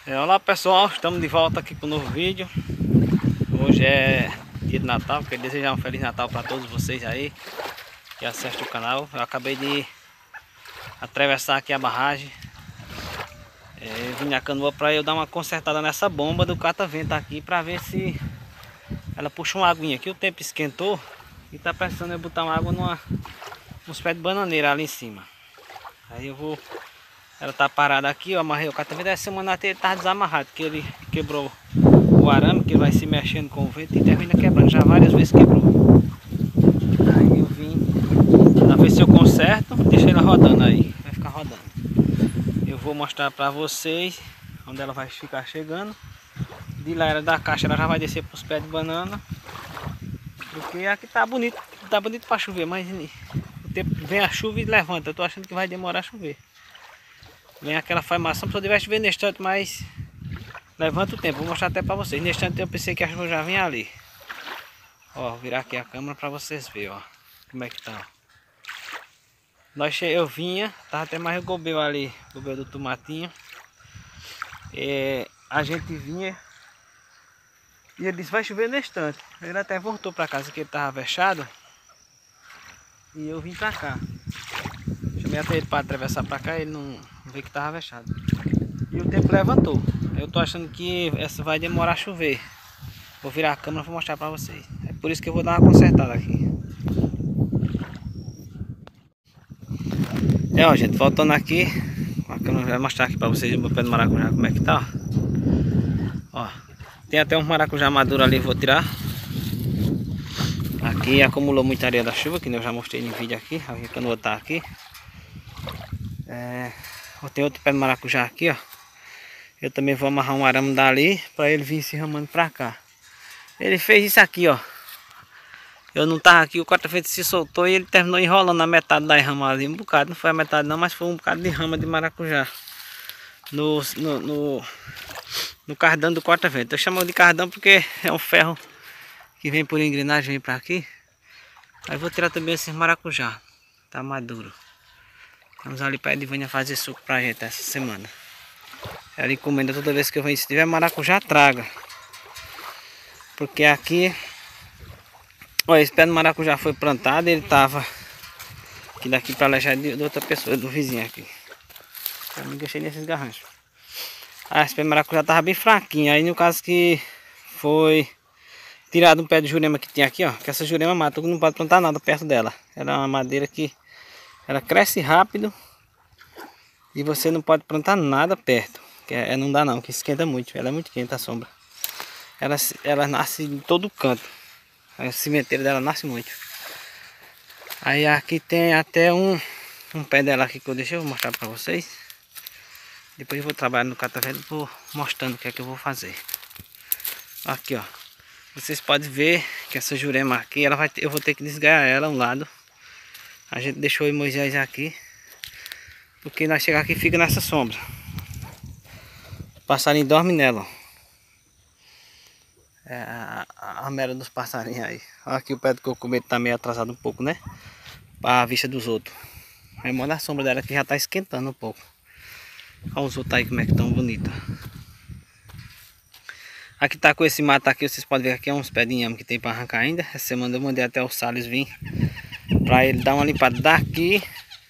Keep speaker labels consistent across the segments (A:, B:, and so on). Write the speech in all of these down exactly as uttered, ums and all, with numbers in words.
A: É, olá pessoal, estamos de volta aqui com um novo vídeo. Hoje é dia de Natal, quero desejar um Feliz Natal para todos vocês aí que assistem o canal. Eu acabei de atravessar aqui a barragem, é, vim na canoa para eu dar uma consertada nessa bomba do catavento aqui, para ver se ela puxa uma aguinha aqui. O tempo esquentou e tá precisando eu botar uma água numa, nos pés de bananeira ali em cima. Aí eu vou... Ela tá parada aqui, eu amarrei o catavento. Essa semana até ele tava desamarrado, que ele quebrou o arame, que vai se mexendo com o vento e termina quebrando. Já várias vezes quebrou. Aí eu vim pra ver se eu conserto, deixa ela rodando aí, vai ficar rodando. Eu vou mostrar pra vocês onde ela vai ficar chegando. De lá era da caixa, ela já vai descer pros pés de banana. Porque aqui tá bonito, tá bonito pra chover, mas o tempo vem a chuva e levanta. Eu tô achando que vai demorar a chover. Vem aquela formação, se eu tivesse ver nesse instante, mas levanta o tempo. Vou mostrar até pra vocês. Nesse instante eu pensei que a chuva já vinha ali. Ó, vou virar aqui a câmera pra vocês verem, ó, como é que tá. Nós, eu vinha, tava até mais o gobel ali, o gobel do tomatinho. É, a gente vinha e ele disse, vai chover nesse instante. Ele até voltou pra casa, que ele tava fechado. E eu vim pra cá. Chamei até ele para atravessar para cá, ele não veio que estava fechado. E o tempo levantou. Eu tô achando que essa vai demorar a chover. Vou virar a câmera e vou mostrar para vocês. É por isso que eu vou dar uma consertada aqui. É, ó, gente, voltando aqui, a câmera vai mostrar aqui para vocês o meu pé de maracujá, como é que tá. Ó, tem até um maracujá maduro ali, vou tirar. Aqui acumulou muita areia da chuva, que eu já mostrei no vídeo aqui. A canoa tá aqui. É, tem outro pé de maracujá aqui, ó. Eu também vou amarrar um arame dali para ele vir se ramando pra cá. Ele fez isso aqui, ó. Eu não tava aqui, o corta-vento se soltou e ele terminou enrolando a metade da rama ali. Um bocado, não foi a metade não, mas foi um bocado de rama de maracujá no, no, no, no cardão do corta-vento. Eu chamo de cardão porque é um ferro que vem por engrenagem, vem pra aqui. Aí vou tirar também esse maracujá, tá maduro. Vamos ali para a Edivânia fazer suco pra gente essa semana. Ela encomenda toda vez que eu venho. Se tiver maracujá, traga. Porque aqui... Olha, esse pé de maracujá foi plantado. Ele tava... Aqui daqui para lá já é de outra pessoa, do vizinho aqui. Eu me deixei nesses garranchos. Ah, esse pé de maracujá tava bem fraquinho. Aí no caso que foi... Tirado um pé de jurema que tinha aqui, ó. Que essa jurema mata, não pode plantar nada perto dela. Ela é uma madeira que... Ela cresce rápido e você não pode plantar nada perto. Que é, não dá não, que esquenta muito. Ela é muito quente a sombra. Ela, ela nasce em todo canto. A sementeira dela nasce muito. Aí aqui tem até um, um pé dela aqui que eu deixei, eu vou mostrar pra vocês. Depois eu vou trabalhar no catavento e vou mostrando o que é que eu vou fazer. Aqui, ó. Vocês podem ver que essa jurema aqui, ela vai ter, eu vou ter que desgaiar ela um lado. A gente deixou o Moisés aqui, porque nós chegamos aqui e fica nessa sombra. O passarinho dorme nela. É a, a, a mera dos passarinhos aí. Aqui o pé do cocometo tá meio atrasado um pouco, né? Para a vista dos outros. Aí manda a sombra dela que já tá esquentando um pouco. Olha os outros aí como é que tão bonitos. Aqui tá com esse mato aqui, vocês podem ver aqui é uns pés de inhame que tem para arrancar ainda. Essa semana eu mandei até o Salles vir para ele dar uma limpada daqui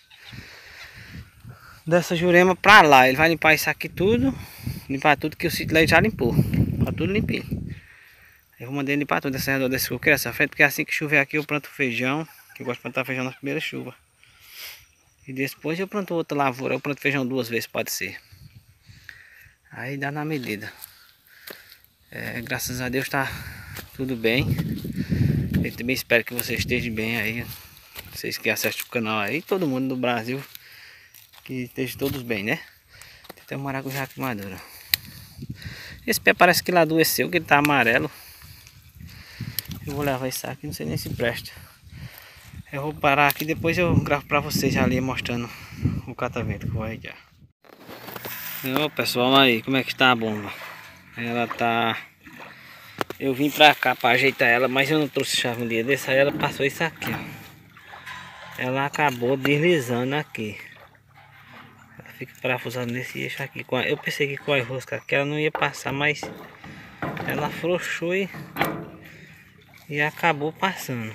A: dessa jurema para lá. Ele vai limpar isso aqui tudo, limpar tudo que o sítio lá já limpou, tá tudo limpinho. Eu vou mandar ele limpar tudo essa redonda desse coqueiro, essa frente, porque assim que chover aqui eu planto feijão, que eu gosto de plantar feijão na primeira chuva. E depois eu planto outra lavoura, eu planto feijão duas vezes, pode ser. Aí dá na medida. É, graças a Deus tá tudo bem. Eu também espero que vocês estejam bem aí. Vocês que assistem o canal aí, todo mundo do Brasil, que estejam todos bem, né? Tem até um maracujá aqui maduro. Esse pé parece que ele adoeceu, que ele tá amarelo. Eu vou levar isso aqui, não sei nem se presta. Eu vou parar aqui, depois eu gravo pra vocês ali mostrando o catavento que eu vou arregar. Ô pessoal, aí como é que está a bomba? Ela tá... Eu vim pra cá pra ajeitar ela, mas eu não trouxe chave um dia desse. Aí ela passou isso aqui, ó. Ela acabou deslizando aqui. fica parafusada nesse eixo aqui. Eu pensei que com a rosca aqui ela não ia passar, mas ela afrouxou e, e acabou passando.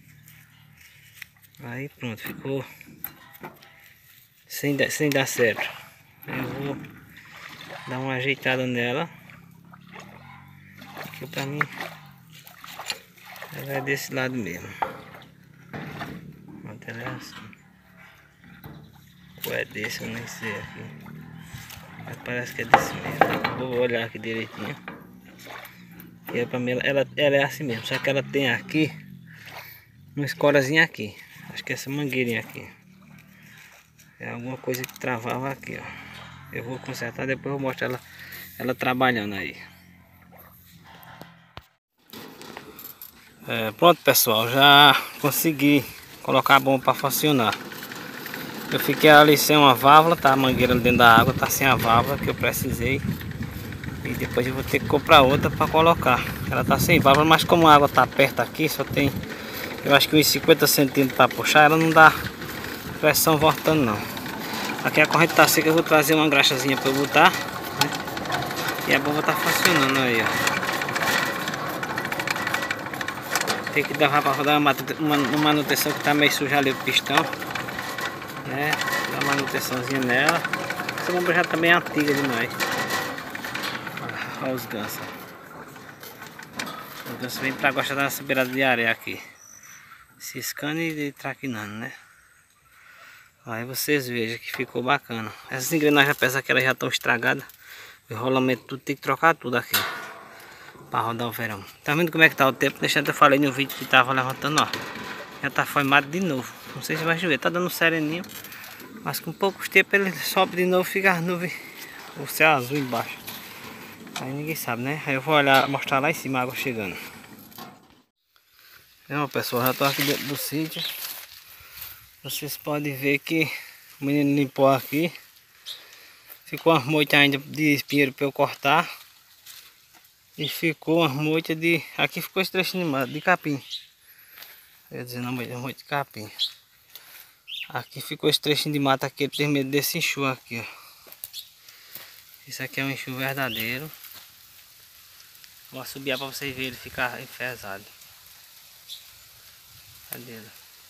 A: Aí pronto, ficou sem, sem dar certo. Eu vou dar uma ajeitada nela. Aqui pra mim ela é desse lado mesmo. Pronto, ela é assim. Ou é desse, eu nem sei aqui. Mas parece que é desse mesmo. Vou olhar aqui direitinho. E é pra mim, ela, ela é assim mesmo. Só que ela tem aqui uma escorazinha aqui. Acho que é essa mangueirinha aqui. É alguma coisa que travava aqui, ó. Eu vou consertar, depois eu mostro ela, ela trabalhando aí. É, pronto, pessoal, já consegui colocar a bomba para funcionar. Eu fiquei ali sem uma válvula, tá? A mangueira dentro da água tá sem a válvula que eu precisei. E depois eu vou ter que comprar outra para colocar. Ela tá sem válvula, mas como a água tá perto aqui, só tem, eu acho que uns cinquenta centímetros para puxar, ela não dá pressão voltando não. Aqui a corrente tá seca, eu vou trazer uma graxazinha para eu botar, né? E a bomba tá funcionando aí, ó. Tem que dar para dar uma, uma, uma manutenção que tá meio suja ali o pistão, né? Dar uma manutençãozinha nela. Essa bomba já tá bem antiga demais. Olha os gansos. Os gansos vêm pra gostar da nossa beirada de areia aqui, ciscando e traquinando, né? Aí vocês vejam que ficou bacana. Essas engrenagens, apesar que elas já estão estragadas, o rolamento tudo tem que trocar tudo aqui para rodar o verão. Tá vendo como é que tá o tempo? Deixa eu falei no vídeo que tava levantando, ó. Já tá formado de novo. Não sei se vai chover, tá dando sereninho, mas com poucos tempos ele sobe de novo, fica as nuvens, o céu azul embaixo. Aí ninguém sabe, né? Aí eu vou olhar, mostrar lá em cima a água chegando. Então, pessoal, já tô aqui dentro do sítio. Vocês podem ver que o menino limpou aqui. Ficou umas moitas ainda de espinheiro para eu cortar. E ficou umas moitas de... Aqui ficou esse trechinho de mata, de capim. Quer dizer, não, moita de capim. Aqui ficou esse trechinho de mata aqui, ele tem medo desse enxu aqui, ó. Isso aqui é um enxu verdadeiro. Vou assobiar para vocês verem ele ficar enfesado. Cadê ele?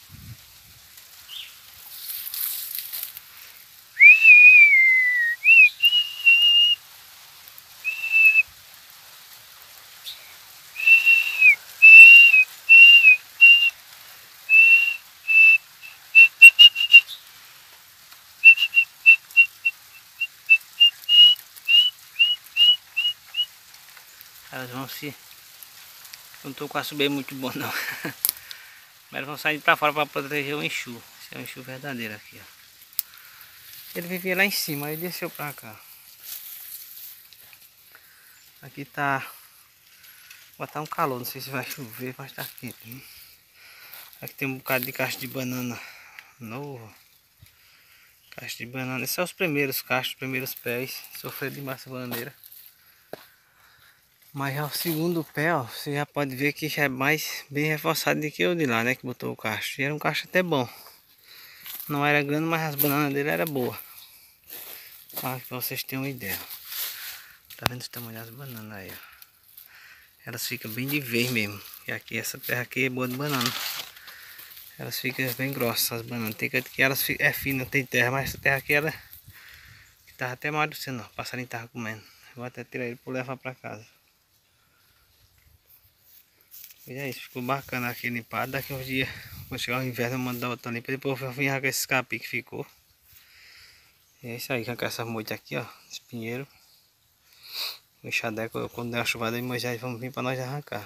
A: Elas vão se... Não tô com a subir muito bom não. Mas elas vão sair pra fora para proteger o enxu. Esse é um enxu verdadeiro aqui, ó. Ele vivia lá em cima, aí desceu pra cá. Aqui tá... Vai estar um calor, não sei se vai chover, mas tá quente. Aqui tem um bocado de caixa de banana novo. Caixa de banana, esses são os primeiros cachos, os primeiros pés. Sofreram de massa bananeira. Mas já o segundo pé, ó, você já pode ver que já é mais bem reforçado do que o de lá, né? Que botou o cacho. E era um cacho até bom. Não era grande, mas as bananas dele eram boas. Para que vocês tenham uma ideia. Tá vendo o tamanho das bananas aí, ó. Elas ficam bem de vez mesmo. E aqui, essa terra aqui é boa de banana. Elas ficam bem grossas, as bananas. Tem que elas é fina, tem terra, mas essa terra aqui era... Que tava até mal do céu, não. O passarinho tava comendo. Vou até tirar ele para levar para casa. E é isso, ficou bacana aqui limpado. Daqui uns dias, quando chegar o inverno, eu mando dar outra limpa. Depois eu vou vir arrancar esse capim que ficou. E é isso aí, arrancar essa moita aqui, ó. Esse pinheiro. O enxadeco, quando der uma chuvada, Moisés vamos vir para nós arrancar.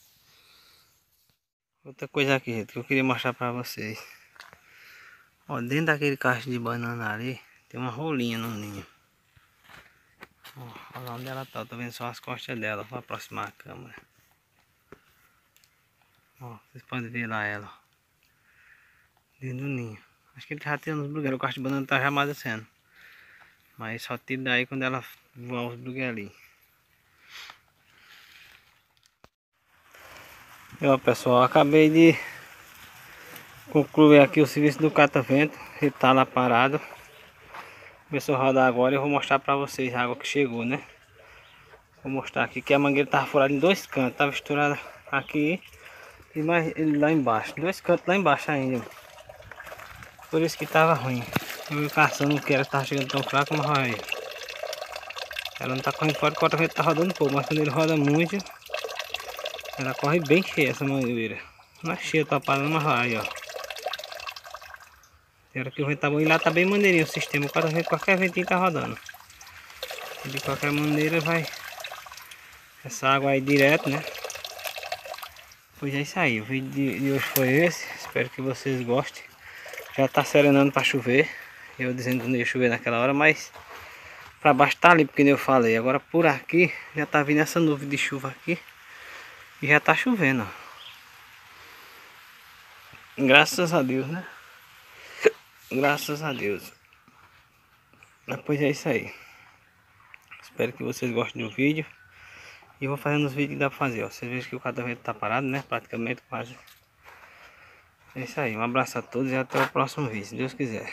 A: Outra coisa aqui, gente, que eu queria mostrar para vocês. Ó, dentro daquele cacho de banana ali, tem uma rolinha no ninho. Ó, olha lá onde ela tá, tô vendo só as costas dela. Vou aproximar a câmera. Ó, vocês podem ver lá ela, ó, dentro do ninho. Acho que ele já tem uns brugueiros, o cacho de banana tá já amadurecendo. Mas só tira daí quando ela voar os brugueiros. E ó, pessoal, acabei de concluir aqui o serviço do catavento. Ele tá lá parado. Começou a rodar agora, eu vou mostrar pra vocês a água que chegou, né? Vou mostrar aqui que a mangueira tava furada em dois cantos, tava estourada aqui e mais lá embaixo, dois cantos lá embaixo ainda. Por isso que tava ruim. Eu caçando que ela tava chegando tão fraca, mas olha aí. Ela não tá correndo fora, o corta-vento tá rodando pouco, mas quando ele roda muito, ela corre bem cheia essa mangueira. Não é cheia topada, mas olha aí, ó. Era que o vento tá bom e lá tá bem maneirinho o sistema, o corta-vento, qualquer ventinho tá rodando. E de qualquer maneira vai essa água aí direto, né? Pois é isso aí, o vídeo de, de hoje foi esse. Espero que vocês gostem. Já tá serenando para chover. Eu dizendo que não ia chover naquela hora, mas para baixo tá ali, porque eu falei. Agora por aqui já tá vindo essa nuvem de chuva aqui e já tá chovendo, ó. Graças a Deus, né? Graças a Deus. Mas pois é isso aí. Espero que vocês gostem do vídeo. E eu vou fazendo os vídeos que dá pra fazer, ó. Vocês veem que o catavento tá parado, né? Praticamente quase. É isso aí. Um abraço a todos e até o próximo vídeo, se Deus quiser.